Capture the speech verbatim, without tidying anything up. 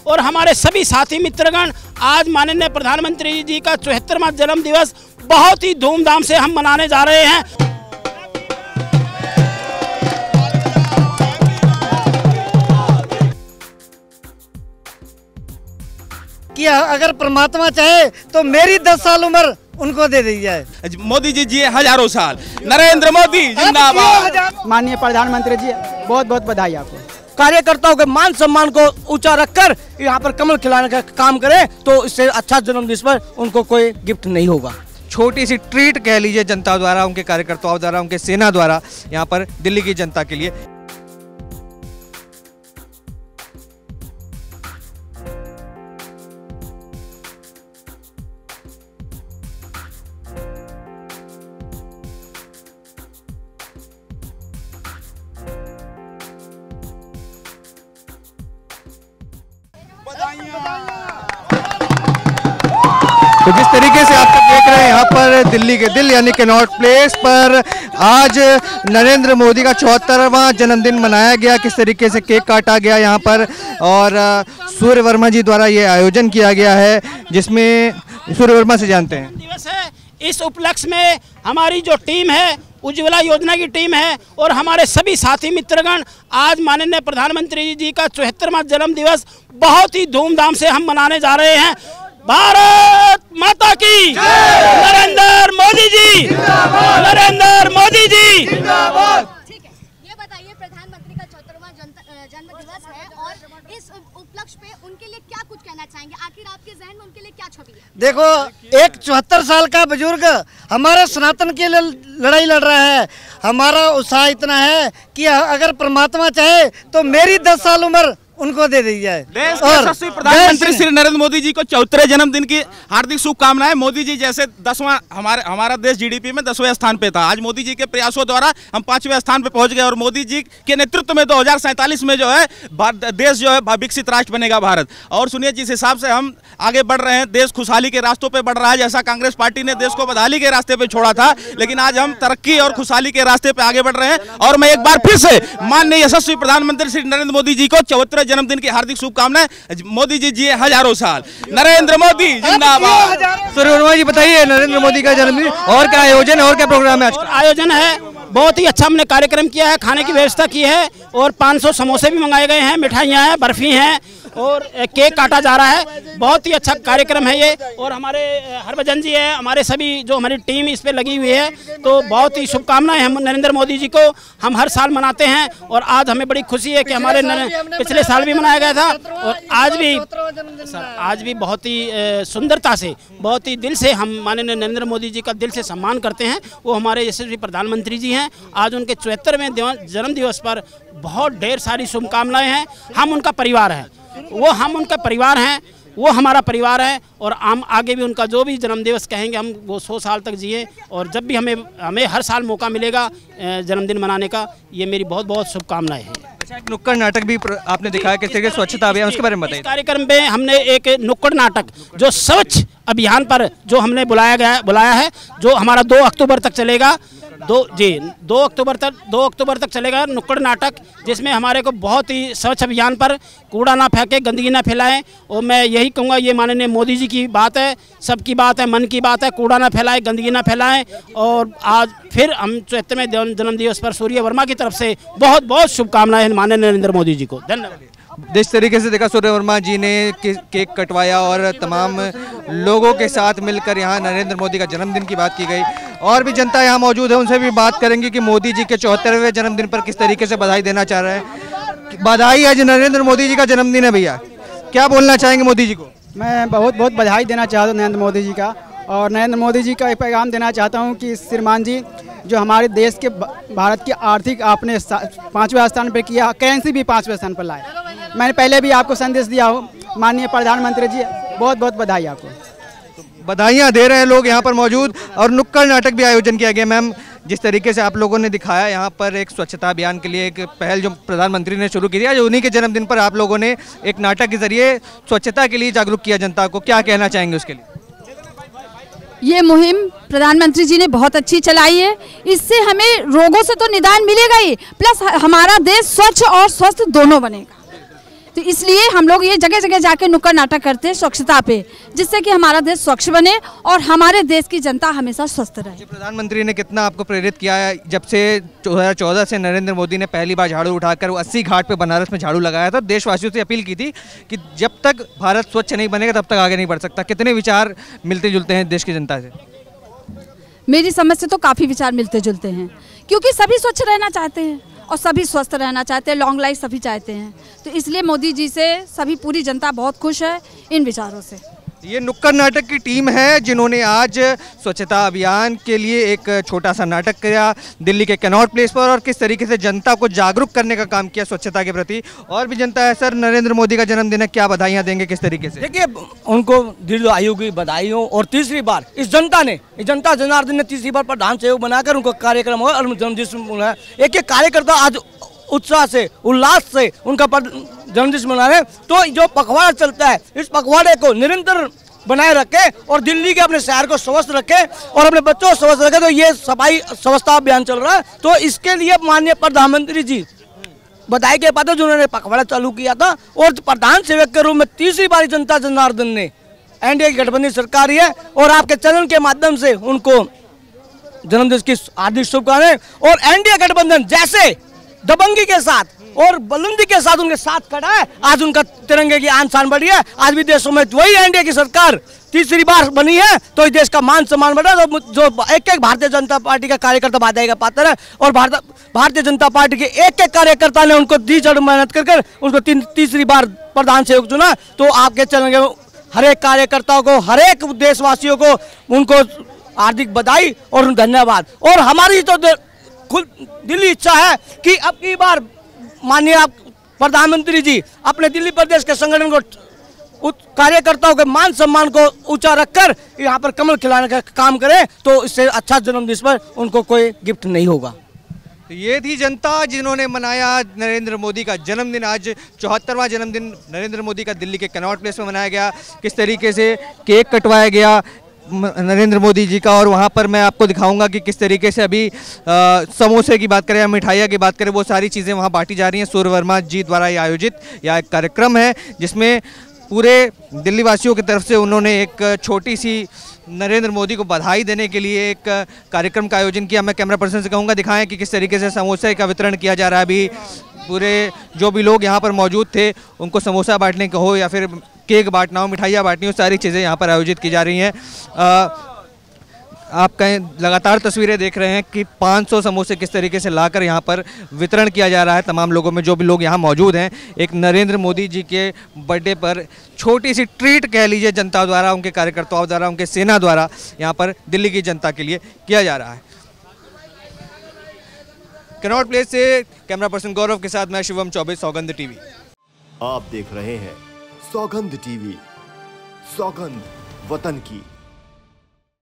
और हमारे सभी साथी मित्रगण, आज माननीय प्रधानमंत्री जी का चौहत्तरवां जन्म दिवस बहुत ही धूमधाम से हम मनाने जा रहे हैं। कि अगर परमात्मा चाहे तो मेरी दस साल उम्र उनको दे दी जाए। मोदी जी जिए हजारों साल। नरेंद्र मोदी जिंदाबाद। माननीय प्रधानमंत्री जी, बहुत बहुत बधाई आपको। कार्यकर्ताओं के मान सम्मान को ऊंचा रखकर यहाँ पर कमल खिलाने का काम करें तो इससे अच्छा जन्मदिन पर उनको कोई गिफ्ट नहीं होगा। छोटी सी ट्रीट कह लीजिए जनता द्वारा, उनके कार्यकर्ताओं द्वारा, उनके सेना द्वारा यहाँ पर दिल्ली की जनता के लिए। तो जिस तरीके से आप देख रहे हैं यहाँ पर दिल्ली के दिल यानी कनॉट प्लेस पर आज नरेंद्र मोदी का चौहत्तरवां जन्मदिन मनाया गया, किस तरीके से केक काटा गया यहाँ पर, और सूर्य वर्मा जी द्वारा ये आयोजन किया गया है, जिसमें सूर्य वर्मा से जानते हैं दिवस है। इस उपलक्ष्य में हमारी जो टीम है, उज्ज्वला योजना की टीम है, और हमारे सभी साथी मित्रगण, आज माननीय प्रधानमंत्री जी का चौहत्तरवां जन्म दिवस बहुत ही धूमधाम से हम मनाने जा रहे हैं। भारत माता की नरेंद्र मोदी जी, नरेंद्र मोदी जी। ठीक है, ये बताइए प्रधानमंत्री का चौहत्तरवां जन्म दिवस है और इस उपलक्ष्य पे उनके लिए क्या कुछ कहना चाहेंगे? आखिर आपके जहन में उनके लिए क्या छवि है? देखो, एक चौहत्तर साल का बुजुर्ग हमारे सनातन के लिए लड़ाई लड़ रहा है। हमारा उत्साह इतना है कि अगर परमात्मा चाहे तो मेरी दस साल उम्र उनको दे दी जाए। देश के यशस्वी प्रधानमंत्री श्री नरेंद्र मोदी जी को चौहत्तरवें जन्मदिन की हार्दिक शुभकामनाएं। मोदी जी जैसे दसवां हमारे हमारा देश जीडीपी में दसवें स्थान पे था, आज मोदी जी के प्रयासों द्वारा हम पांचवें स्थान पे पहुंच गए, और मोदी जी के नेतृत्व में दो हजार सैंतालीस में जो है देश जो है विकसित राष्ट्र बनेगा भारत। और सुनिए, जिस हिसाब से हम आगे बढ़ रहे हैं, देश खुशहाली के रास्तों पर बढ़ रहा है। जैसा कांग्रेस पार्टी ने देश को बदहाली के रास्ते पे छोड़ा था, लेकिन आज हम तरक्की और खुशहाली के रास्ते पे आगे बढ़ रहे हैं। और मैं एक बार फिर से माननीय यशस्वी प्रधानमंत्री श्री नरेंद्र मोदी जी को चौहत्तरवें जन्मदिन की हार्दिक शुभकामनाएं। मोदी जी जिए हजारों साल। नरेंद्र मोदी जिंदाबाद। सूर्य वर्मा जी, बताइए नरेंद्र मोदी का जन्मदिन और क्या आयोजन है और क्या प्रोग्राम है आज? आयोजन है बहुत ही अच्छा, हमने कार्यक्रम किया है, खाने की व्यवस्था की है, और पाँच सौ समोसे भी मंगाए गए हैं, मिठाइयाँ हैं, बर्फी हैं, और केक काटा जा रहा है। बहुत ही अच्छा कार्यक्रम है ये। और हमारे हरभजन जी है, हमारे सभी जो हमारी टीम इस पे लगी हुई है, तो बहुत ही शुभकामनाएं। हम नरेंद्र मोदी जी को हम हर साल मनाते हैं, और आज हमें बड़ी खुशी है कि हमारे पिछले साल भी मनाया गया था, और आज भी आज भी बहुत ही सुंदरता से, बहुत ही दिल से हम माननीय नरेंद्र मोदी जी का दिल से सम्मान करते हैं। वो हमारे यशस्वी प्रधानमंत्री जी हैं। आज उनके चौहत्तरवें जन्म दिवस पर बहुत ढेर सारी शुभकामनाएं हैं। हम उनका परिवार है, वो हम उनका परिवार हैं, वो हमारा परिवार है, और हम आगे भी उनका जो भी जन्मदिवस कहेंगे हम वो सौ साल तक जिए, और जब भी हमें हमें हर साल मौका मिलेगा जन्मदिन मनाने का, ये मेरी बहुत बहुत शुभकामनाएं हैं। अच्छा, एक नुक्कड़ नाटक भी आपने दिखाया, किस तरीके से स्वच्छता अभियान, उसके बारे में बताइए। इस कार्यक्रम में हमने एक नुक्कड़ नाटक जो स्वच्छ अभियान पर जो हमने बुलाया गया बुलाया है, जो हमारा दो अक्टूबर तक चलेगा। दो जी दो अक्टूबर तक दो अक्टूबर तक चलेगा नुक्कड़ नाटक, जिसमें हमारे को बहुत ही स्वच्छ अभियान पर कूड़ा ना फेंके, गंदगी ना फैलाएं। और मैं यही कहूँगा, ये माननीय मोदी जी की बात है, सबकी बात है, मन की बात है, कूड़ा ना फैलाएं, गंदगी ना फैलाएं। और आज फिर हम चौहत्तरवें जन्मदिवस पर सूर्य वर्मा की तरफ से बहुत बहुत शुभकामनाएं माननीय नरेंद्र मोदी जी को। धन्यवाद। जिस तरीके से देखा, सूर्य वर्मा जी ने केक कटवाया और तमाम लोगों के साथ मिलकर यहाँ नरेंद्र मोदी का जन्मदिन की बात की गई। और भी जनता यहाँ मौजूद है, उनसे भी बात करेंगे कि मोदी जी के चौहत्तरवें जन्मदिन पर किस तरीके से बधाई देना चाह रहे हैं। बधाई, आज नरेंद्र मोदी जी का जन्मदिन है भैया, क्या बोलना चाहेंगे मोदी जी को? मैं बहुत बहुत बधाई देना चाहता हूँ नरेंद्र मोदी जी का, और नरेंद्र मोदी जी का एक पैगाम देना चाहता हूँ कि श्रीमान जी जो हमारे देश के भारत की आर्थिक आपने पाँचवें स्थान पर किया, करेंसी भी पाँचवें स्थान पर लाए। मैंने पहले भी आपको संदेश दिया हो, माननीय प्रधानमंत्री जी, बहुत बहुत बधाई आपको। तो बधाइयाँ दे रहे हैं लोग यहाँ पर मौजूद, और नुक्कड़ नाटक भी आयोजन किया गया। मैम, जिस तरीके से आप लोगों ने दिखाया यहाँ पर एक स्वच्छता अभियान के लिए एक पहल जो प्रधानमंत्री ने शुरू की थी, आज उन्हीं के जन्मदिन पर आप लोगों ने एक नाटक के जरिए स्वच्छता के लिए जागरूक किया जनता को, क्या कहना चाहेंगे उसके लिए? ये मुहिम प्रधानमंत्री जी ने बहुत अच्छी चलाई है। इससे हमें रोगों से तो निदान मिलेगा ही, प्लस हमारा देश स्वच्छ और स्वस्थ दोनों बनेगा। तो इसलिए हम लोग ये जगह जगह जाके नुक्कड़ नाटक करते हैं स्वच्छता पे, जिससे कि हमारा देश स्वच्छ बने और हमारे देश की जनता हमेशा स्वस्थ रहे। प्रधानमंत्री ने कितना आपको प्रेरित किया है? जब से दो हज़ार चौदह से नरेंद्र मोदी ने पहली बार झाड़ू उठाकर वो अस्सी घाट पे बनारस में झाड़ू लगाया था, देशवासियों से अपील की थी कि जब तक भारत स्वच्छ नहीं बनेगा तब तक आगे नहीं बढ़ सकता। कितने विचार मिलते जुलते हैं देश की जनता से? मेरी समझ से तो काफ़ी विचार मिलते जुलते हैं, क्योंकि सभी स्वच्छ रहना चाहते हैं और सभी स्वस्थ रहना चाहते हैं, लॉन्ग लाइफ सभी चाहते हैं। तो इसलिए मोदी जी से सभी पूरी जनता बहुत खुश है इन विचारों से। ये नुक्कड़ नाटक की टीम है जिन्होंने आज स्वच्छता अभियान के लिए एक छोटा सा नाटक किया दिल्ली के कनॉट प्लेस पर, और किस तरीके से जनता को जागरूक करने का काम किया स्वच्छता के प्रति। और भी जनता है सर, नरेंद्र मोदी का जन्मदिन है, क्या बधाइयाँ देंगे, किस तरीके से? देखिए, उनको दीर्घ आयु की बधाइयों, और तीसरी बार इस जनता ने, इस जनता जनार्दन ने तीसरी बार प्रधान सहयोग बनाकर उनको कार्यक्रम हो और जन्मदिन, एक एक कार्यकर्ता आज उत्साह से उल्लास से उनका जन्मदिन मना रहे। तो जो पखवाड़ा चलता है, इस पखवाड़े को निरंतर बनाए रखे और दिल्ली के अपने शहर को स्वस्थ रखे और अपने बच्चों को स्वस्थ रखे। तो ये सफाई स्वच्छता अभियान चल रहा है, तो इसके लिए माननीय प्रधानमंत्री जी बधाई के पात्र जिन्होंने पखवाड़ा चालू किया था। और प्रधान सेवक के रूप में तीसरी बार जनता जनार्दन ने, एनडीए की गठबंधन सरकार है और आपके चैनल के माध्यम से उनको जन्मदिन की हार्दिक शुभकामनाएं। और एनडीए गठबंधन जैसे दबंगी के साथ और बुलंदी के साथ उनके साथ खड़ा है, आज उनका तिरंगे की आन शान बढ़ी है। आज विदेशों में वही एनडीए की सरकार तीसरी बार बनी है, तो इस देश का मान सम्मान बढ़ा। तो जो एक एक भारतीय जनता पार्टी का कार्यकर्ता बधाई का पात्र है और भारतीय जनता पार्टी के एक एक कार्यकर्ता ने उनको दी जड़ मेहनत कर कर उनको ती, तीसरी बार प्रधान सेवक चुना। तो आपके चैनल के हर एक कार्यकर्ताओं को, हर एक देशवासियों को उनको हार्दिक बधाई और धन्यवाद। और हमारी तो खुद दिल्ली इच्छा है कि अब की बार माननीय आप प्रधानमंत्री जी अपने दिल्ली प्रदेश के संगठन को, कार्यकर्ताओं के मान सम्मान को ऊंचा रखकर यहाँ पर कमल खिलाने का काम करें, तो इससे अच्छा जन्मदिन पर उनको कोई गिफ्ट नहीं होगा। ये थी जनता जिन्होंने मनाया नरेंद्र मोदी का जन्मदिन। आज चौहत्तरवां जन्मदिन नरेंद्र मोदी का दिल्ली के कनॉट प्लेस में मनाया गया। किस तरीके से केक कटवाया गया नरेंद्र मोदी जी का, और वहाँ पर मैं आपको दिखाऊंगा कि किस तरीके से अभी आ, समोसे की बात करें या मिठाइयाँ की बात करें, वो सारी चीज़ें वहाँ बांटी जा रही हैं। सूर्य वर्मा जी द्वारा ये आयोजित यह एक कार्यक्रम है जिसमें पूरे दिल्ली वासियों की तरफ से उन्होंने एक छोटी सी नरेंद्र मोदी को बधाई देने के लिए एक कार्यक्रम का आयोजन किया। मैं कैमरा पर्सन से कहूँगा दिखाएं कि किस तरीके से समोसे का वितरण किया जा रहा है। अभी पूरे जो भी लोग यहाँ पर मौजूद थे उनको समोसा बांटने का हो या फिर केक बांटना हो, मिठाइयाँ बांटनी हो, सारी चीज़ें यहाँ पर आयोजित की जा रही हैं। आप कहीं लगातार तस्वीरें देख रहे हैं कि पाँच सौ समोसे किस तरीके से लाकर यहाँ पर वितरण किया जा रहा है तमाम लोगों में, जो भी लोग यहाँ मौजूद हैं। एक नरेंद्र मोदी जी के बर्थडे पर छोटी सी ट्रीट कह लीजिए जनता द्वारा, उनके कार्यकर्ताओं द्वारा, उनके सेना द्वारा यहाँ पर दिल्ली की जनता के लिए किया जा रहा है। कनॉट प्लेस से कैमरा पर्सन गौरव के साथ मैं शिवम चौबे, सौगंध टीवी। आप देख रहे हैं सौगंध टीवी, सौगंध वतन की।